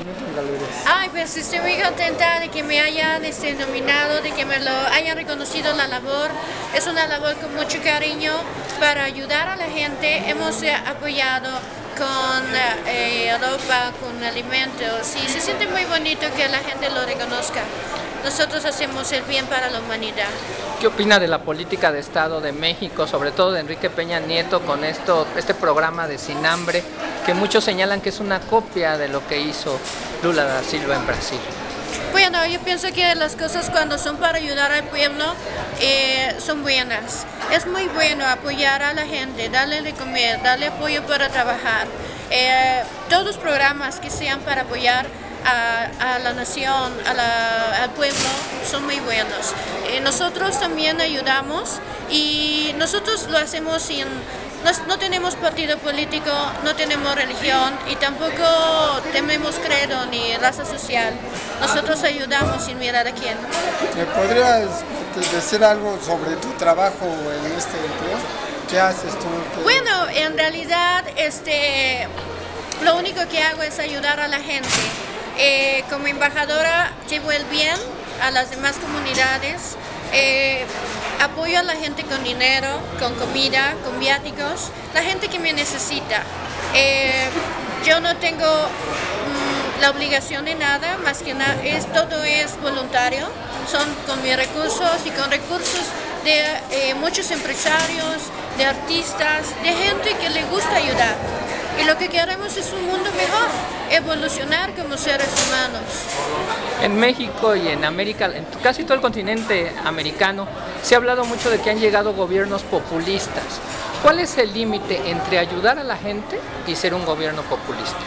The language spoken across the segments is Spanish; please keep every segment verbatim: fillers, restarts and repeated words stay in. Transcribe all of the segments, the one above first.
reconocimiento en galerías? Ay, pues estoy muy contenta de que me hayan este, nominado, de que me lo hayan reconocido la labor. Es una labor con mucho cariño para ayudar a la gente. Hemos eh, apoyado con eh, ropa, con alimentos y se siente muy bonito que la gente lo reconozca. Nosotros hacemos el bien para la humanidad. ¿Qué opina de la política de Estado de México, sobre todo de Enrique Peña Nieto, con esto, este programa de Sin Hambre, que muchos señalan que es una copia de lo que hizo Lula da Silva en Brasil? Bueno, yo pienso que las cosas cuando son para ayudar al pueblo eh, son buenas. Es muy bueno apoyar a la gente, darle de comer, darle apoyo para trabajar. Eh, todos los programas que sean para apoyar A, a la nación, a la, al pueblo, son muy buenos. Eh, nosotros también ayudamos y nosotros lo hacemos sin, no, no tenemos partido político, no tenemos religión y tampoco tenemos credo ni raza social. Nosotros ayudamos sin mirar a quién. ¿Me podrías decir algo sobre tu trabajo en este empleo? ¿Qué haces tú? ¿Qué... Bueno, en realidad este, lo único que hago es ayudar a la gente. Eh, como embajadora llevo el bien a las demás comunidades, eh, apoyo a la gente con dinero, con comida, con viáticos, la gente que me necesita. Eh, yo no tengo mm, la obligación de nada, más que nada, es, todo es voluntario, son con mis recursos y con recursos de eh, muchos empresarios, de artistas, de gente que le gusta ayudar. Y lo que queremos es un mundo mejor, evolucionar como seres humanos. En México y en América, en casi todo el continente americano, se ha hablado mucho de que han llegado gobiernos populistas. ¿Cuál es el límite entre ayudar a la gente y ser un gobierno populista?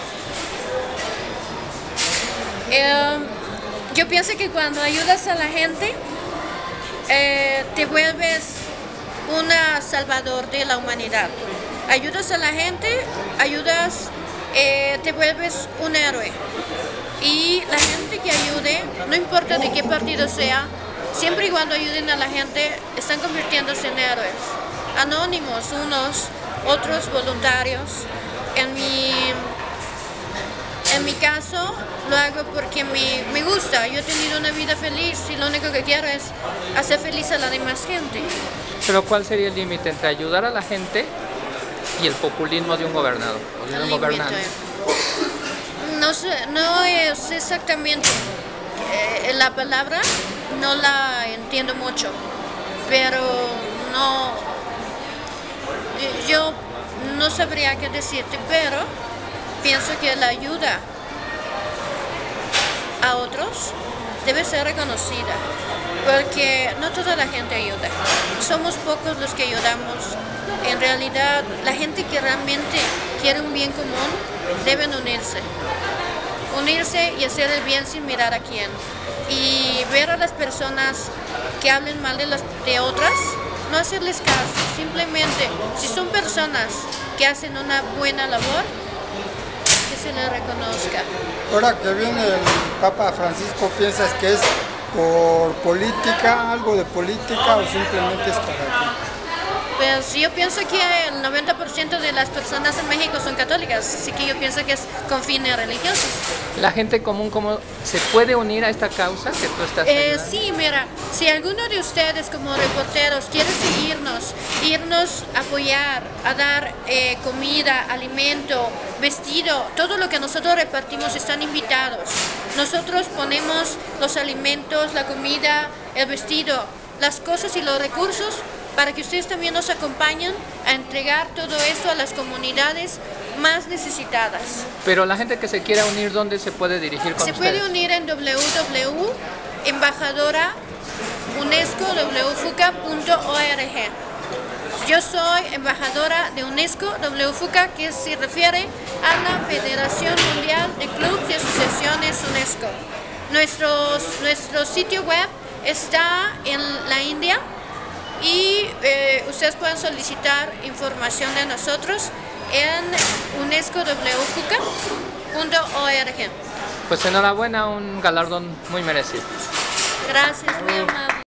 Eh, yo pienso que cuando ayudas a la gente, eh, te vuelves un salvador de la humanidad. Ayudas a la gente, ayudas, eh, te vuelves un héroe. Y la gente que ayude, no importa de qué partido sea, siempre y cuando ayuden a la gente, están convirtiéndose en héroes. Anónimos, unos, otros voluntarios. En mi, en mi caso, lo hago porque me, me gusta. Yo he tenido una vida feliz y lo único que quiero es hacer feliz a la demás gente. Pero ¿cuál sería el límite entre ayudar a la gente y el populismo de un gobernador o de un gobernante? No sé, no es exactamente eh, la palabra, no la entiendo mucho, pero no, yo no sabría qué decirte, pero pienso que la ayuda a otros debe ser reconocida, porque no toda la gente ayuda, somos pocos los que ayudamos. En realidad, la gente que realmente quiere un bien común deben unirse, unirse y hacer el bien sin mirar a quién. Y ver a las personas que hablen mal de, las, de otras, no hacerles caso, simplemente, si son personas que hacen una buena labor, que se les reconozca. Ahora que viene el Papa Francisco, ¿piensas que es por política, algo de política o simplemente es para ti? Pues yo pienso que el noventa por ciento de las personas en México son católicas, así que yo pienso que es con fines religiosos. ¿La gente común cómo se puede unir a esta causa que tú estás eh, Sí, mira, si alguno de ustedes como reporteros quiere seguirnos, irnos a apoyar, a dar eh, comida, alimento, vestido, todo lo que nosotros repartimos, están invitados. Nosotros ponemos los alimentos, la comida, el vestido, las cosas y los recursos para que ustedes también nos acompañen a entregar todo esto a las comunidades más necesitadas. Pero la gente que se quiera unir, ¿dónde se puede dirigir con Se ustedes? puede unir en w w w punto embajadora unesco w fuca punto org. Yo soy embajadora de UNESCO W FUCA, que se refiere a la Federación Mundial de Clubes y Asociaciones UNESCO. Nuestros, nuestro sitio web está en la India, y eh, ustedes pueden solicitar información de nosotros en unesco w fuca punto org. Pues enhorabuena, un galardón muy merecido. Gracias, muy amable.